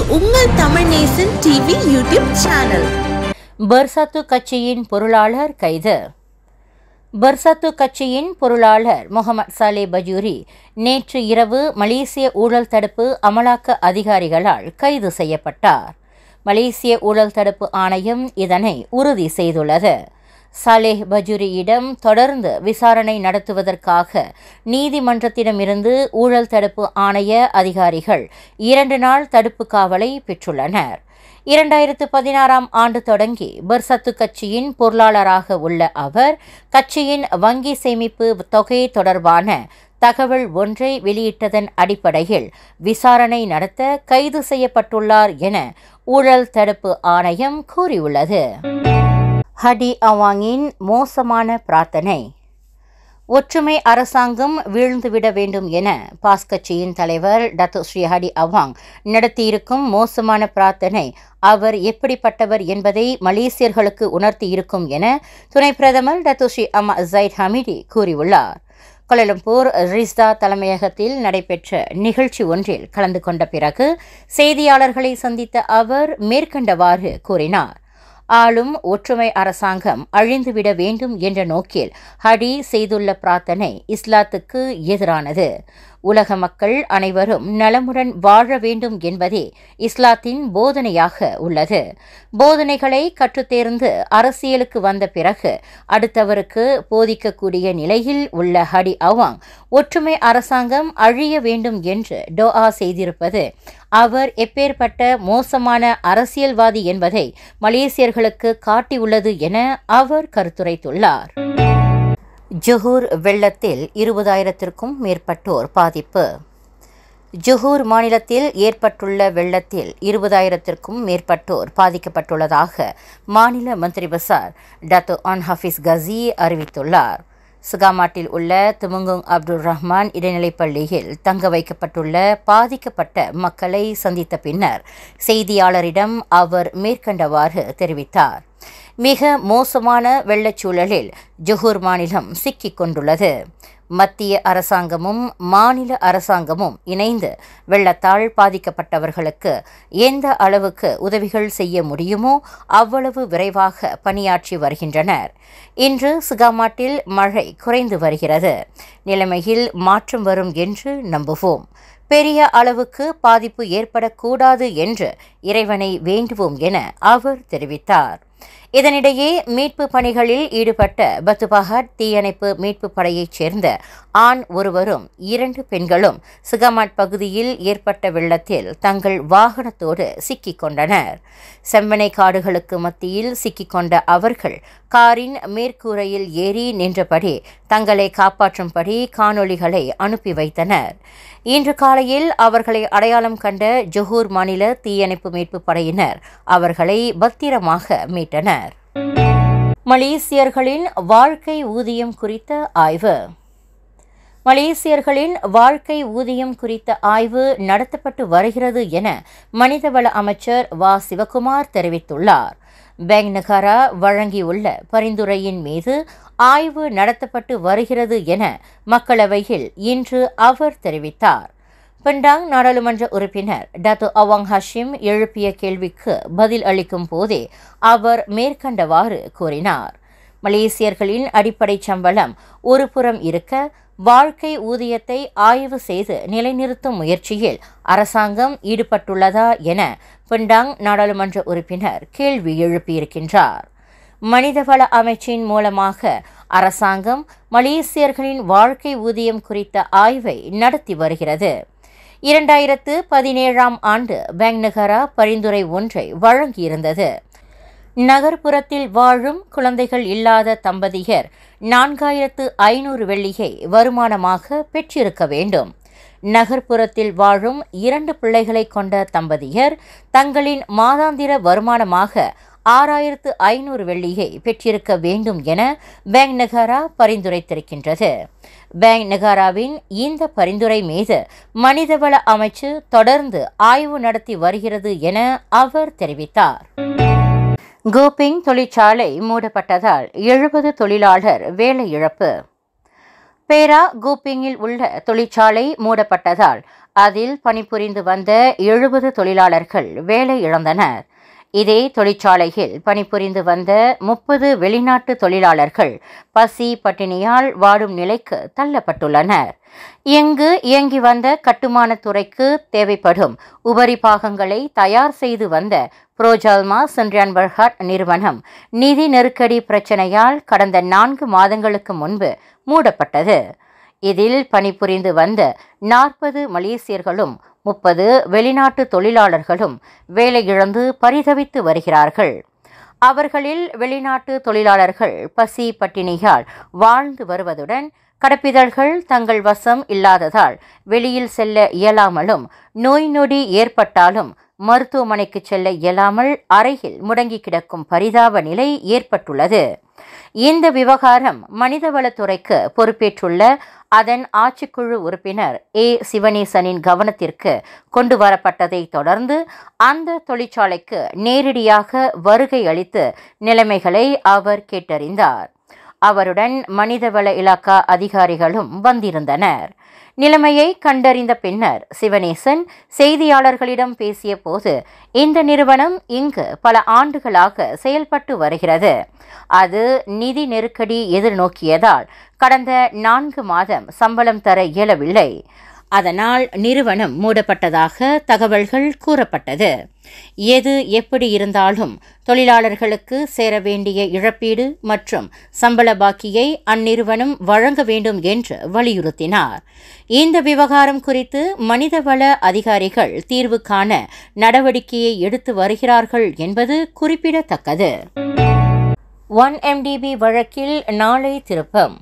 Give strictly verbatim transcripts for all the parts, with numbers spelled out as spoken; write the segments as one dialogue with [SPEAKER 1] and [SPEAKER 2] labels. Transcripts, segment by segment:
[SPEAKER 1] உங்கள் Tamil Nesan TV YouTube channel.
[SPEAKER 2] Bersatu கட்சியின் பொருளாளர் கைது. பர்சாத்து கட்சியின் பொருளாளர் முகமது சாலே பஜூரி நேற்று இரவு மலேசிய ஊழல் தடுப்பு அமலாக்க அதிகாரிகளால் கைது செய்யப்பட்டார். மலேசிய ஊழல் தடுப்பு ஆணையம் இதனை உறுதி செய்துள்ளது. சாலேஹ் பஜூரியிடம் தொடர்ந்து விசாரணை நடத்துவதற்காக நீதிமன்றத்திடமிருந்து ஊழல் தடுப்பு ஆணைய அதிகாரிகள் இரண்டு நாள் தடுப்பு காவலை பெற்றுள்ளனர். இரண்டாயிரத்து பதினாறாம் ஆண்டு தொடங்கி பர்சாத்து கட்சியின் பொருளாளராக உள்ள அவர் கட்சியின் வங்கி சேமிப்பு தொகை தொடர்பான தகவல் ஒன்றை வெளியிட்டதன் அடிப்படையில் விசாரணை நடத்த கைது செய்யப்பட்டுள்ளார் என ஊழல் தடுப்பு ஆணையம் கூறியுள்ளது. ஹடி அவாங்கின் மோசமான பிரார்த்தனை. ஒற்றுமை அரசாங்கம் வீழ்ந்துவிட வேண்டும் என பாஸ் கட்சியின் தலைவர் டத்து ஸ்ரீ ஹடி அவாங் நடத்தியிருக்கும் மோசமான பிரார்த்தனை அவர் எப்படிப்பட்டவர் என்பதை மலேசியர்களுக்கு உணர்த்தியிருக்கும் என துணை பிரதமர் Datuk Seri Ahmad Zahid Hamidi கூறியுள்ளார். கோலாலம்பூர் ரிஸ்தா தலைமையகத்தில் நடைபெற்ற நிகழ்ச்சி ஒன்றில் கலந்து கொண்ட பிறகு செய்தியாளர்களை சந்தித்த அவர் மேற்கண்டவாறு கூறினார். ஆளும் ஒற்றுமை அரசாங்கம் அழிந்துவிட வேண்டும் என்ற நோக்கில் ஹடி செய்துள்ள பிரார்த்தனை இஸ்லாத்துக்கு எதிரானது. உலக மக்கள் அனைவரும் நலமுடன் வாழ வேண்டும் என்பதே இஸ்லாத்தின் போதனையாக உள்ளது. போதனைகளை கற்றுத்தேர்ந்து அரசியலுக்கு வந்த பிறகு அடுத்தவருக்கு போதிக்கக்கூடிய நிலையில் உள்ள ஹடி அவாங் ஒற்றுமை அரசாங்கம் அழிய வேண்டும் என்று டோஆ செய்திருப்பது அவர் எப்பேற்பட்ட மோசமான அரசியல்வாதி என்பதை மலேசியர்களுக்கு காட்டியுள்ளது என அவர் கருத்துரைத்துள்ளார். ஜொஹூர் வெள்ளத்தில் இருபதாயிரத்திற்கும் மேற்பட்டோர் பாதிப்பு. ஜொஹூர் மாநிலத்தில் ஏற்பட்டுள்ள வெள்ளத்தில் இருபதாயிரத்திற்கும் மேற்பட்டோர் பாதிக்கப்பட்டுள்ளதாக மாநில மந்திரி Besar Datuk Onn Hafiz Ghazi அறிவித்துள்ளார். சுகாமாட்டில் உள்ள துமுங்குங் அப்துல் ரஹ்மான் இடைநிலைப்பள்ளியில் தங்க வைக்கப்பட்டுள்ள பாதிக்கப்பட்ட மக்களை சந்தித்த பின்னர் செய்தியாளரிடம் அவர் மேற்கண்டவாறு தெரிவித்தார். மிக மோசமான வெள்ளச்சூழலில் ஜொஹூர் மாநிலம் சிக்கிக் கொண்டுள்ளது. மத்திய அரசாங்கமும் மாநில அரசாங்கமும் இணைந்து வெள்ளத்தால் பாதிக்கப்பட்டவர்களுக்கு எந்த அளவுக்கு உதவிகள் செய்ய முடியுமோ அவ்வளவு விரைவாக பணியாற்றி வருகின்றனர். இன்று சுகாமாட்டில் மழை குறைந்து வருகிறது. நிலைமையில் மாற்றம் வரும் என்று நம்புவோம். பெரிய அளவுக்கு பாதிப்பு ஏற்படக்கூடாது என்று இறைவனை வேண்டுவோம் என அவர் தெரிவித்தார். இதனிடையே மீட்பு பணிகளில் ஈடுபட்ட பத்துபாகட் தீயணைப்பு மீட்பு படையைச் சேர்ந்த ஆண் ஒருவரும் இரண்டு பெண்களும் சுகாமாட் பகுதியில் ஏற்பட்ட வெள்ளத்தில் தங்கள் வாகனத்தோடு சிக்கிக் கொண்டனர். செம்பனை காடுகளுக்கு மத்தியில் சிக்கிக்கொண்ட அவர்கள் காரின் மேற்கூரையில் ஏறி நின்றபடி தங்களை காப்பாற்றும்படி காணொளிகளை அனுப்பி வைத்தனர். இன்று காலையில் அவர்களை அடையாளம் கண்ட ஜொஹூர் மாநில தீயணைப்பு மீட்பு படையினர் அவர்களை பத்திரமாக மீட்டனர். மலேசியர்களின் வாழ்க்கை ஊதியம் குறித்த ஆய்வு. மலேசியர்களின் வாழ்க்கை ஊதியம் குறித்த ஆய்வு நடத்தப்பட்டு வருகிறது என மனிதவள அமைச்சர் வா சிவகுமார் தெரிவித்துள்ளார். பேங்க் நகாரா வழங்கியுள்ள பரிந்துரையின் மீது ஆய்வு நடத்தப்பட்டு வருகிறது என மக்களவையில் இன்று அவர் தெரிவித்தார். பெண்டாங் நாடாளுமன்ற உறுப்பினர் டத்து அவாங் ஹஷிம் எழுப்பிய கேள்விக்கு பதில் அளிக்கும் போதே அவர் மேற்கண்டவாறு கூறினார். மலேசியர்களின் அடிப்படை சம்பளம் ஒரு புறம் இருக்க வாழ்க்கை ஊதியத்தை ஆய்வு செய்து நிலைநிறுத்தும் முயற்சியில் அரசாங்கம் ஈடுபட்டுள்ளதா என பெண்டாங் நாடாளுமன்ற உறுப்பினர் கேள்வி எழுப்பியிருக்கின்றார். மனிதவள அமைச்சின் மூலமாக அரசாங்கம் மலேசியர்களின் வாழ்க்கை ஊதியம் குறித்த ஆய்வை நடத்தி வருகிறது. இரண்டாயிரத்து பதினேழாம் ஆண்டு பேங்க் நகாரா பரிந்துரை ஒன்றை வழங்கியிருந்தது. நகர்ப்புறத்தில் வாழும் குழந்தைகள் இல்லாத தம்பதியர் நான்காயிரத்து ஐநூறு வெள்ளியை வருமானமாக பெற்றிருக்க வேண்டும். நகர்ப்புறத்தில் வாழும் இரண்டு பிள்ளைகளை கொண்ட தம்பதியர் தங்களின் மாதாந்திர வருமானமாக ஆறாயிரத்து ஐநூறு வெள்ளியை பெற்றிருக்க வேண்டும் என பேங்க் நகாரா பரிந்துரைத்திருக்கின்றது. பேங்க் நகாராவின் இந்த பரிந்துரை மீது மனிதவள அமைச்சு தொடர்ந்து ஆய்வு நடத்தி வருகிறது என அவர் தெரிவித்தார். கோபிங் தொழிற்சாலை மூடப்பட்டதால் எழுபது தொழிலாளர் வேலை இழப்பு. பேரா கூப்பிங்கில் உள்ள தொழிற்சாலை மூடப்பட்டதால் அதில் பணிபுரிந்து வந்த எழுபது தொழிலாளர்கள் வேலை இழந்தனர். இதே தொழிற்சாலையில் பணிபுரிந்து வந்த முப்பது வெளிநாட்டு தொழிலாளர்கள் பசி பட்டினியால் வாடும் நிலைக்கு தள்ளப்பட்டுள்ளனர். இங்கு இயங்கி வந்த கட்டுமான துறைக்கு தேவைப்படும் உபரி பாகங்களை தயார் செய்து வந்த புரோஜால்மா சென்ட்ரியான்பர்ஹாட் நிறுவனம் நிதி நெருக்கடி பிரச்சனையால் கடந்த நான்கு மாதங்களுக்கு முன்பு மூடப்பட்டது. இதில் பணிபுரிந்து வந்த நாற்பது மலேசியர்களும் முப்பது வெளிநாட்டு தொழிலாளர்களும் வேலையிழந்து பரிதவித்து வருகிறார்கள். அவர்களில் வெளிநாட்டு தொழிலாளர்கள் பசி பட்டினியால் வாழ்ந்து வருவதுடன் கடப்பிதழ்கள் தங்கள் வசம் இல்லாததால் வெளியில் செல்ல இயலாமலும் நோய் நொடி ஏற்பட்டாலும் மருத்துவமனைக்கு செல்ல இயலாமல் அறையில் முடங்கி கிடக்கும் பரிதாப நிலை ஏற்பட்டுள்ளது. இந்த விவகாரம் மனிதவளத்துறைக்கு பொறுப்பேற்றுள்ள அதன் ஆட்சிக்குழு உறுப்பினர் ஏ சிவனேசனின் கவனத்திற்கு கொண்டு வரப்பட்டதை தொடர்ந்து அந்த தொழிற்சாலைக்கு நேரடியாக வருகை அளித்து நிலைமைகளை அவர் கேட்டறிந்தார். அவருடன் மனிதவள இலாக்கா அதிகாரிகளும் வந்திருந்தனர். நிலைமையை கண்டறிந்த பின்னர் சிவனேசன் செய்தியாளர்களிடம் பேசிய போது, இந்த நிறுவனம் இங்கு பல ஆண்டுகளாக செயல்பட்டு வருகிறது. அது நிதி நெருக்கடி எதிர்நோக்கியதால் கடந்த நான்கு மாதம் சம்பளம் தர இயலவில்லை. அதனால் நிறுவனம் மூடப்பட்டதாக தகவல்கள் கூறப்பட்டது. எது எப்படி இருந்தாலும் தொழிலாளர்களுக்கு சேர வேண்டிய இழப்பீடு மற்றும் சம்பள பாக்கியை அந்நிறுவனம் வழங்க வேண்டும் என்று வலியுறுத்தினார். இந்த விவகாரம் குறித்து மனிதவள அதிகாரிகள் தீர்வு காண நடவடிக்கையை எடுத்து வருகிறார்கள் என்பது குறிப்பிடத்தக்கது. ஒன் எம் டி பி வழக்கில் நாளை திருப்பம்.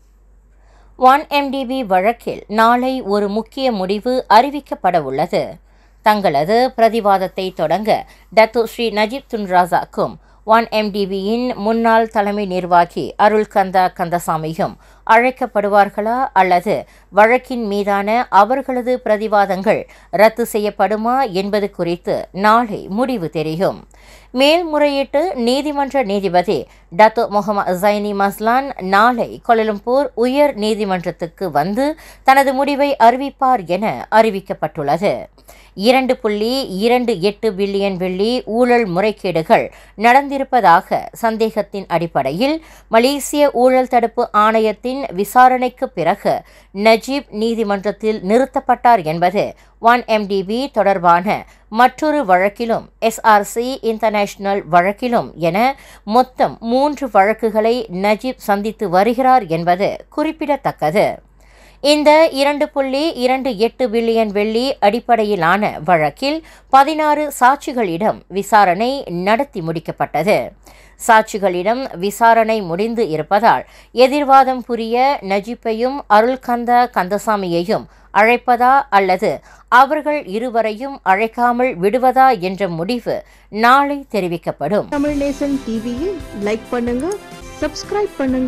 [SPEAKER 2] ஒன் எம் டி பி வழக்கில் நாளை ஒரு முக்கிய முடிவு அறிவிக்கப்பட உள்ளது. தங்களது பிரதிவாதத்தை தொடங்க டத்தோ ஸ்ரீ நஜீப் துன் ராசாக்கும் ஒன் எம் டி பியின் முன்னாள் தலைமை நிர்வாகி அருள்கந்தா கந்தசாமியும் அழைக்கப்படுவார்களா அல்லது வழக்கின் மீதான அவர்களது பிரதிவாதங்கள் ரத்து செய்யப்படுமா என்பது குறித்து நாளை முடிவு தெரியும். மேல்முறையீட்டு நீதிமன்ற நீதிபதி டத்தோ முகமது ஜைனி மஸ்லான் நாளை கோலாலம்பூர் உயர் நீதிமன்றத்துக்கு வந்து தனது முடிவை அறிவிப்பார் என அறிவிக்கப்பட்டுள்ளது. இரண்டு புள்ளி இரண்டு எட்டு பில்லியன் வெள்ளி ஊழல் முறைகேடுகள் நடந்திருப்பதாக சந்தேகத்தின் அடிப்படையில் மலேசிய ஊழல் தடுப்பு ஆணையத்தின் விசாரணைக்கு பிறகு நஜீப் நீதிமன்றத்தில் நிறுத்தப்பட்டார் என்பது ஒன் எம் டி பி தொடர்பான மற்றொரு வழக்கிலும் எஸ் ஆர் சி இன்டர்நேஷனல் வழக்கிலும் என மொத்தம் மூன்று வழக்குகளை நஜீப் சந்தித்து வருகிறார் என்பது குறிப்பிடத்தக்கது. இந்த இரண்டு புள்ளி இரண்டு எட்டு பில்லியன் வெள்ளி அடிப்படையிலான வழக்கில் பதினாறு சாட்சிகளிடம் விசாரணை நடத்தி முடிக்கப்பட்டது. சாட்சிகளிடம் விசாரணை முடிந்து இருப்பதால் எதிர்வாதம் புரிய நஜீப்பையும் அருள்கந்தா கந்தசாமியையும் அழைப்பதா அல்லது அவர்கள் இருவரையும் அழைக்காமல் விடுவதா என்ற முடிவு நாளை தெரிவிக்கப்படும்.
[SPEAKER 1] தமிழ் நேசன் டிவியில் லைக் பண்ணுங்க, சப்ஸ்கிரைப் பண்ணுங்க,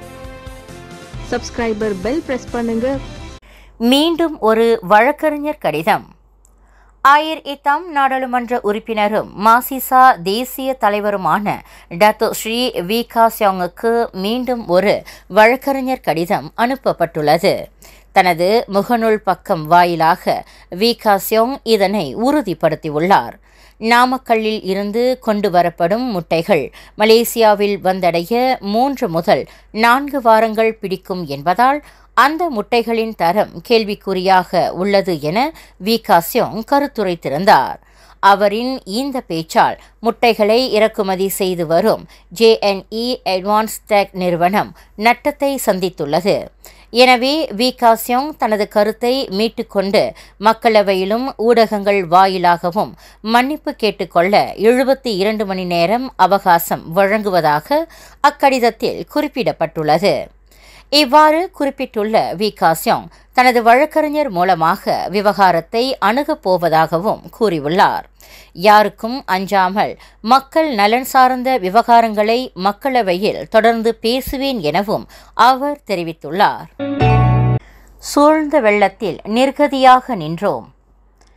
[SPEAKER 1] சப்ஸ்கிரைபர் பெல் பிரஸ் பண்ணுங்க.
[SPEAKER 2] மீண்டும் ஒரு வழக்கறிஞர் கடிதம். ஆயிர் இத்தாம் நாடாளுமன்ற உறுப்பினரும் மாசிசா தேசிய தலைவருமான டத்தோ ஸ்ரீ வி கா சியோங்குக்கு மீண்டும் ஒரு வழக்கறிஞர் கடிதம் அனுப்பப்பட்டுள்ளது. தனது முகநூல் பக்கம் வாயிலாக வி கா சியோங் இதனை உறுதிப்படுத்தியுள்ளார். நாமக்கல்லில் இருந்து கொண்டு வரப்படும் முட்டைகள் மலேசியாவில் வந்தடைய மூன்று முதல் நான்கு வாரங்கள் பிடிக்கும் என்பதால் அந்த முட்டைகளின் தரம் கேள்விக்குறியாக உள்ளது என வி கா சியோங் கருத்துரைத்திருந்தார். அவரின் இந்த பேச்சால் முட்டைகளை இறக்குமதி செய்து வரும் J N E advance tech நிறுவனம் நட்டத்தை சந்தித்துள்ளது. எனவே வி கா சியோங் தனது கருத்தை மீட்டுக்கொண்டு மக்களவையிலும் ஊடகங்கள் வாயிலாகவும் மன்னிப்பு கேட்டுக்கொள்ள எழுபத்தி இரண்டு மணி நேரம் அவகாசம் வழங்குவதாக அக்கடிதத்தில் குறிப்பிடப்பட்டுள்ளது. இவ்வாறு குறிப்பிட்டுள்ள வி கா சியோங் தனது வழக்கறிஞர் மூலமாக விவகாரத்தை அணுகப் போவதாகவும் கூறியுள்ளார். யாருக்கும் அஞ்சாமல் மக்கள் நலன் சார்ந்த விவகாரங்களை மக்களவையில் தொடர்ந்து பேசுவேன் எனவும் அவர் தெரிவித்துள்ளார். சூழ்ந்த வெள்ளத்தில் நிர்கதியாக நின்றோம்.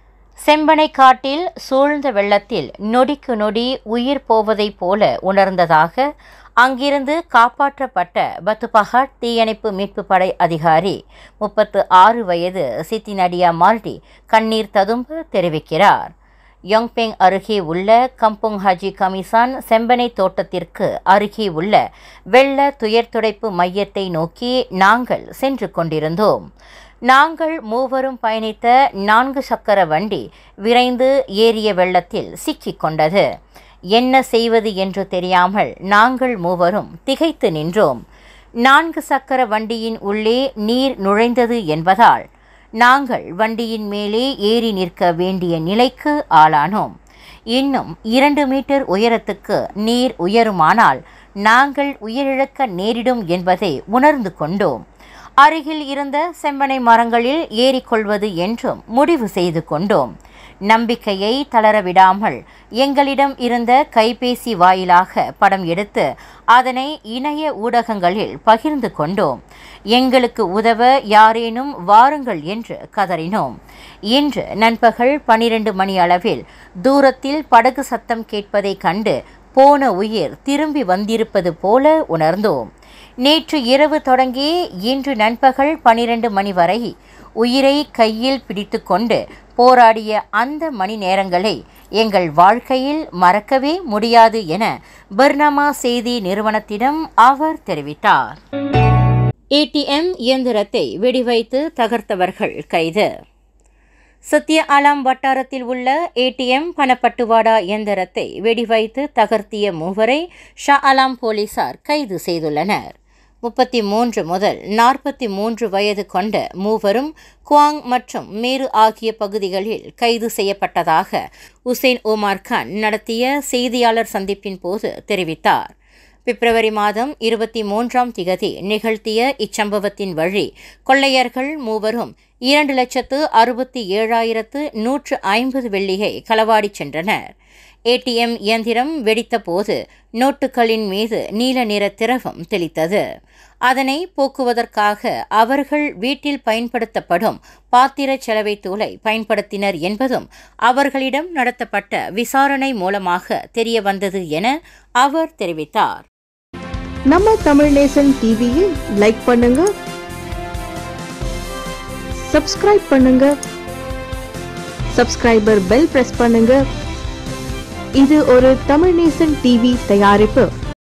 [SPEAKER 2] செம்பனை காட்டில் சூழ்ந்த வெள்ளத்தில் நொடிக்கு நொடி உயிர் போவதைப் போல உணர்ந்ததாக அங்கிருந்து காப்பாற்றப்பட்ட பத்துபஹாட் தீயணைப்பு மீட்பு படை அதிகாரி முப்பத்து ஆறு வயது சித்தி நடியா மால்டி கண்ணீர் ததும்ப தெரிவிக்கிறார். யோங்பெங் அருகே உள்ள கம்புங் ஹாஜி கமிசான் செம்பனை தோட்டத்திற்கு அருகே உள்ள வெள்ள துயர்துடைப்பு மையத்தை நோக்கி நாங்கள் சென்று கொண்டிருந்தோம். நாங்கள் மூவரும் பயணித்த நான்கு சக்கர வண்டி விரைந்து ஏறிய வெள்ளத்தில் சிக்கிக் கொண்டது. என்ன செய்வது என்று தெரியாமல் நாங்கள் மூவரும் திகைத்து நின்றோம். நான்கு சக்கர வண்டியின் உள்ளே நீர் நுழைந்தது என்பதால் நாங்கள் வண்டியின் மேலே ஏறி நிற்க வேண்டிய நிலைக்கு ஆளானோம். இன்னும் இரண்டு மீட்டர் உயரத்துக்கு நீர் உயருமானால் நாங்கள் உயிரிழக்க நேரிடும் என்பதை உணர்ந்து கொண்டோம். அருகில் இருந்த செம்பனை மரங்களில் ஏறிக்கொள்வது என்றும் முடிவு செய்து கொண்டோம். நம்பிக்கையை தளரவிடாமல் எங்களிடம் இருந்த கைபேசி வாயிலாக படம் எடுத்து அதனை இணைய ஊடகங்களில் பகிர்ந்து கொண்டோம். எங்களுக்கு உதவ யாரேனும் வாருங்கள் என்று கதறினோம். இன்று நண்பகல் பனிரெண்டு மணி அளவில் தூரத்தில் படகு சத்தம் கேட்பதை கண்டு போன உயிர் திரும்பி வந்திருப்பது போல உணர்ந்தோம். நேற்று இரவு தொடங்கி இன்று நண்பகல் பனிரெண்டு மணி வரை உயிரை கையில் பிடித்து கொண்டு போராடிய அந்த மணி நேரங்களை எங்கள் வாழ்க்கையில் மறக்கவே முடியாது என பர்னாமா செய்தி நிறுவனத்திடம் அவர் தெரிவித்தார். ஏடிஎம் இயந்திரத்தை வெடிவைத்து தகர்த்தவர்கள் கைது. சத்ய ஆலாம் வட்டாரத்தில் உள்ள ஏடிஎம் பணப்பட்டுவாடா இயந்திரத்தை வெடிவைத்து தகர்த்திய மூவரை ஷா ஆலாம் போலீசார் கைது செய்துள்ளனர். முப்பத்தி மூன்று முதல் நாற்பத்தி மூன்று வயது கொண்ட மூவரும் குவாங் மற்றும் மேரு ஆகிய பகுதிகளில் கைது செய்யப்பட்டதாக உசேன் ஓமார் கான் நடத்திய செய்தியாளர் சந்திப்பின் போது தெரிவித்தார். பிப்ரவரி மாதம் இருபத்தி மூன்றாம் திகதி நிகழ்த்திய இச்சம்பவத்தின் வழி கொள்ளையர்கள் மூவரும் இரண்டு லட்சத்து அறுபத்தி ஏழாயிரத்து நூற்று ஐம்பது வெள்ளியை களவாடி சென்றனர். ஏடிஎம் இயந்திரம் வெடித்த போது நோட்டுகளின் மீது நீல நிற திரவம் தெளித்தது. அதனை போக்குவதற்காக அவர்கள் வீட்டில் பயன்படுத்தப்படும் பாத்திர செலவை தூளை பயன்படுத்தினர் என்பதும் அவர்களிடம் நடத்தப்பட்ட விசாரணை மூலமாக தெரிய வந்தது என அவர் தெரிவித்தார்.
[SPEAKER 1] நம்ம தமிழ் நேசன் டிவியை லைக் பண்ணுங்க, சப்ஸ்கிரைப் பண்ணுங்க, சப்ஸ்கிரைபர் பெல் பிரஸ் பண்ணுங்க. இது ஒரு தமிழ் நேசன் டிவி தயாரிப்பு.